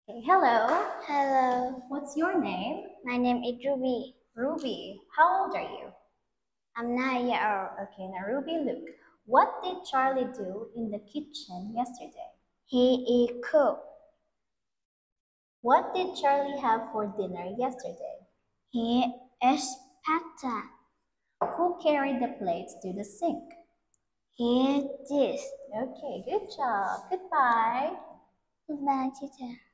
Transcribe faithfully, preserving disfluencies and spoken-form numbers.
Okay, hello. Hello, What's your name? my name is Ruby. Ruby. How old are you? I'm nine years old. Okay, now Ruby, look. What did Charlie do in the kitchen yesterday? He is cook. What did Charlie have for dinner yesterday? He is pasta. Who carried the plates to the sink? He is this. Okay, good job. Goodbye. Goodbye, teacher.